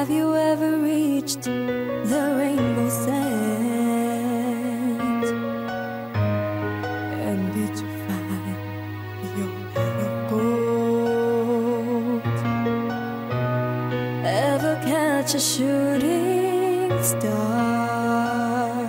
Have you ever reached the rainbow's end? And did you find your heart of gold? Ever catch a shooting star?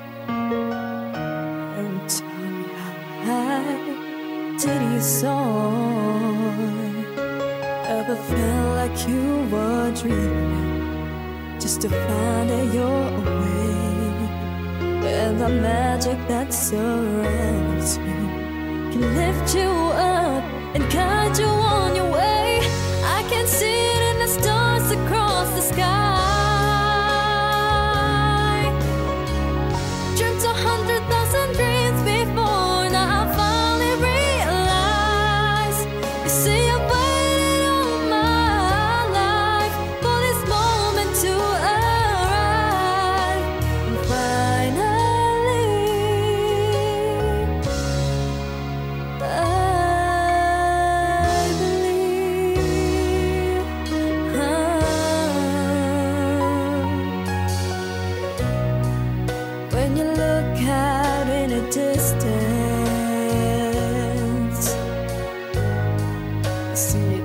And tell me how high did you soar? Ever felt like you were dreaming just to find that you're awake? And the magic that surrounds you can lift you up and guide you on your way. I can see it in the stars across the sky. Dreamt 100,000 dreams before, now I finally realize. You see, I'm waiting all my life for this moment to arrive. And finally, I believe. When you look out in a distance, see